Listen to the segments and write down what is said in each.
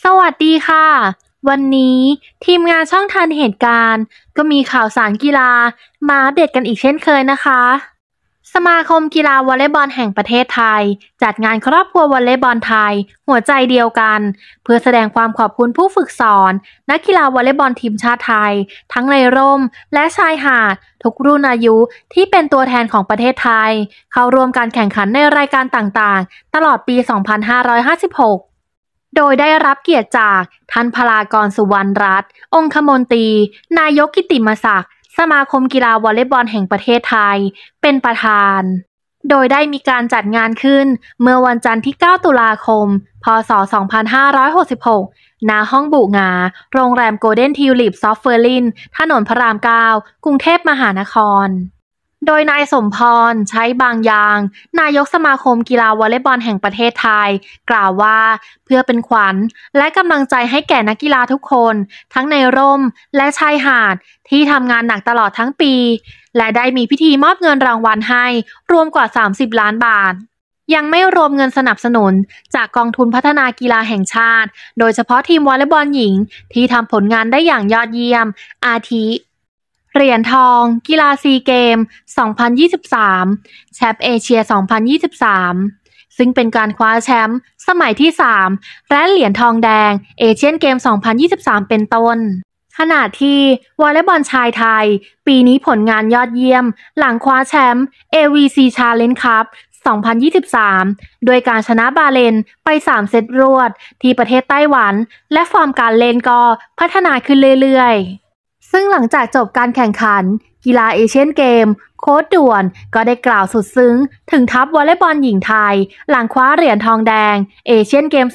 สวัสดีค่ะวันนี้ทีมงานช่องทันเหตุการณ์ก็มีข่าวสารกีฬามาอัปเดตกันอีกเช่นเคยนะคะสมาคมกีฬาวอลเลย์บอลแห่งประเทศไทยจัดงานครอบครัววอลเลย์บอลไทยหัวใจเดียวกันเพื่อแสดงความขอบคุณผู้ฝึกสอนนักกีฬาวอลเลย์บอลทีมชาติไทยทั้งในร่มและชายหาดทุกรุ่นอายุที่เป็นตัวแทนของประเทศไทยเข้าร่วมการแข่งขันในรายการต่างๆตลอดปี 2556โดยได้รับเกียรติจากท่านพลากรสุวรรณรัตน์องคมนตรีนายกกิตติมศักดิ์สมาคมกีฬาวอลเลย์บอลแห่งประเทศไทยเป็นประธานโดยได้มีการจัดงานขึ้นเมื่อวันจันทร์ที่ 9 ตุลาคม พ.ศ. 2566 ณ ห้องบุหงาโรงแรมโกลเด้นทิวลิปซอฟเฟอร์ลินถนนพระราม 9 กรุงเทพมหานครโดยนายสมพรใช้บางยางนายกสมาคมกีฬาวอลเลย์บอลแห่งประเทศไทยกล่าวว่าเพื่อเป็นขวัญและกำลังใจให้แก่นักกีฬาทุกคนทั้งในร่มและชายหาดที่ทำงานหนักตลอดทั้งปีและได้มีพิธีมอบเงินรางวัลให้รวมกว่า30 ล้านบาทยังไม่รวมเงินสนับสนุนจากกองทุนพัฒนากีฬาแห่งชาติโดยเฉพาะทีมวอลเลย์บอลหญิงที่ทำผลงานได้อย่างยอดเยี่ยมอาทิเหรียญทองกีฬาซีเกม 2023 แชมป์เอเชีย 2023 ซึ่งเป็นการคว้าแชมป์สมัยที่ 3 และเหรียญทองแดงเอเชียนเกม 2023 เป็นต้นขณะที่วอลเลย์บอลชายไทยปีนี้ผลงานยอดเยี่ยมหลังคว้าแชมป์ AVC Challenge Cup 2023 โดยการชนะบาเลนไป 3 เซตรวดที่ประเทศไต้หวันและฟอร์มการเล่นก็พัฒนาขึ้นเรื่อยๆซึ่งหลังจากจบการแข่งขันกีฬาเอเชียนเกมโค้ชด่วนก็ได้กล่าวสุดซึ้งถึงทัพวอลเลย์บอลหญิงไทยหลังคว้าเหรียญทองแดงเอเชียนเกม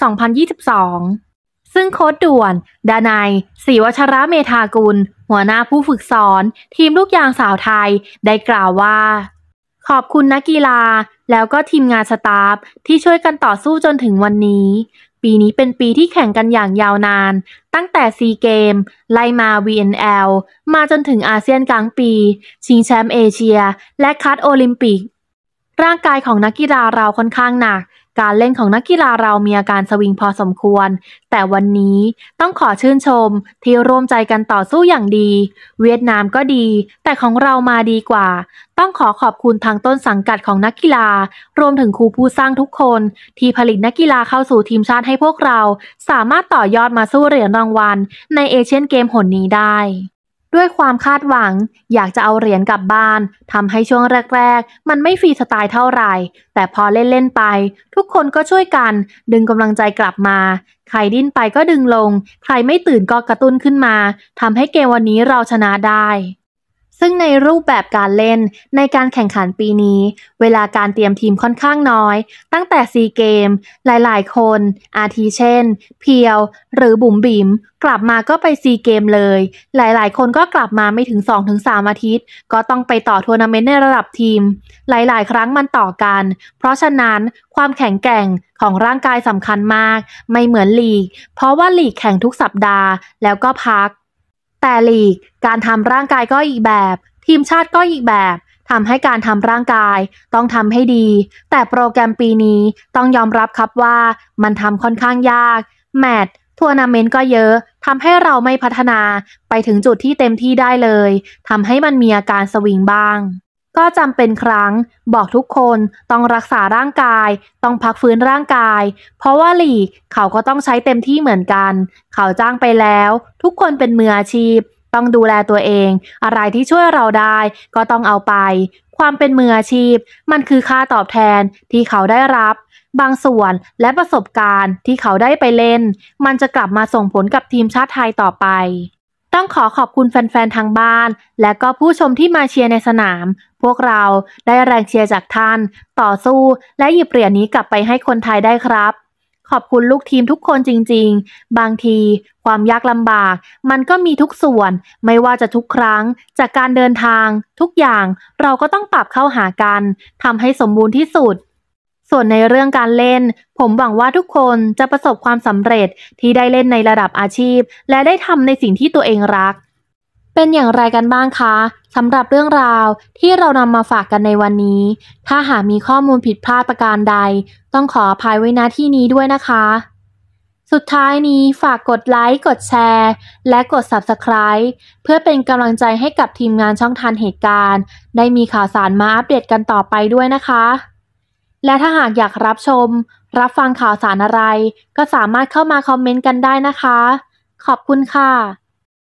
2022 ซึ่งโค้ชด่วนดนัยศรีวัชระเมธากุลหัวหน้าผู้ฝึกสอนทีมลูกยางสาวไทยได้กล่าวว่าขอบคุณนักกีฬาแล้วก็ทีมงานสตาฟที่ช่วยกันต่อสู้จนถึงวันนี้ปีนี้เป็นปีที่แข่งกันอย่างยาวนานตั้งแต่ซีเกมไล่มา VNL มาจนถึงอาเซียนกลางปีชิงแชมป์เอเชียและคัดโอลิมปิกร่างกายของนักกีฬาเราค่อนข้างหนักการเล่นของนักกีฬาเรามีอาการสวิงพอสมควรแต่วันนี้ต้องขอชื่นชมที่ร่วมใจกันต่อสู้อย่างดีเวียดนามก็ดีแต่ของเรามาดีกว่าต้องขอขอบคุณทางต้นสังกัดของนักกีฬารวมถึงครูผู้สร้างทุกคนที่ผลิตนักกีฬาเข้าสู่ทีมชาติให้พวกเราสามารถต่อยอดมาสู้เหรียญรางวัลในเอเชียนเกมหนนี้ได้ด้วยความคาดหวังอยากจะเอาเหรียญกลับบ้านทำให้ช่วงแรกๆมันไม่ฟรีสไตล์เท่าไหร่แต่พอเล่นๆไปทุกคนก็ช่วยกันดึงกำลังใจกลับมาใครดิ้นไปก็ดึงลงใครไม่ตื่นก็กระตุ้นขึ้นมาทำให้เกมวันนี้เราชนะได้ซึ่งในรูปแบบการเล่นในการแข่งขันปีนี้เวลาการเตรียมทีมค่อนข้างน้อยตั้งแต่ซีเกมหลายๆคนอาทิเช่นเพียวหรือบุ๋มบิ๋มกลับมาก็ไปซีเกมเลยหลายๆคนก็กลับมาไม่ถึง 2-3 อาทิตย์ก็ต้องไปต่อทัวร์นาเมนต์ในระดับทีมหลายๆครั้งมันต่อกันเพราะฉะนั้นความแข็งแกร่งของร่างกายสำคัญมากไม่เหมือนลีกเพราะว่าลีกแข่งทุกสัปดาห์แล้วก็พักแต่ลีกการทำร่างกายก็อีกแบบทีมชาติก็อีกแบบทำให้การทำร่างกายต้องทำให้ดีแต่โปรแกรมปีนี้ต้องยอมรับครับว่ามันทำค่อนข้างยากแมตช์ทัวร์นาเมนต์ก็เยอะทำให้เราไม่พัฒนาไปถึงจุดที่เต็มที่ได้เลยทำให้มันมีอาการสวิงบ้างก็จำเป็นครั้งบอกทุกคนต้องรักษาร่างกายต้องพักฟื้นร่างกายเพราะว่าลีกเขาก็ต้องใช้เต็มที่เหมือนกันเขาจ้างไปแล้วทุกคนเป็นมืออาชีพต้องดูแลตัวเองอะไรที่ช่วยเราได้ก็ต้องเอาไปความเป็นมืออาชีพมันคือค่าตอบแทนที่เขาได้รับบางส่วนและประสบการณ์ที่เขาได้ไปเล่นมันจะกลับมาส่งผลกับทีมชาติไทยต่อไปต้องขอขอบคุณแฟนๆทางบ้านและก็ผู้ชมที่มาเชียร์ในสนามพวกเราได้แรงเชียร์จากท่านต่อสู้และหยิบเหรียญนี้กลับไปให้คนไทยได้ครับขอบคุณลูกทีมทุกคนจริงๆบางทีความยากลำบากมันก็มีทุกส่วนไม่ว่าจะทุกครั้งจากการเดินทางทุกอย่างเราก็ต้องปรับเข้าหากันทำให้สมบูรณ์ที่สุดส่วนในเรื่องการเล่นผมหวังว่าทุกคนจะประสบความสำเร็จที่ได้เล่นในระดับอาชีพและได้ทำในสิ่งที่ตัวเองรักเป็นอย่างไรกันบ้างคะสำหรับเรื่องราวที่เรานำมาฝากกันในวันนี้ถ้าหากมีข้อมูลผิดพลาดประการใดต้องขออภัยไว้ณที่นี้ด้วยนะคะสุดท้ายนี้ฝากกดไลค์ กดแชร์ และกด Subscribe เพื่อเป็นกำลังใจให้กับทีมงานช่องทันเหตุการณ์ได้มีข่าวสารมาอัปเดตกันต่อไปด้วยนะคะ และถ้าหากอยากรับชม รับฟังข่าวสารอะไร ก็สามารถเข้ามาคอมเมนต์กันได้นะคะ ขอบคุณค่ะ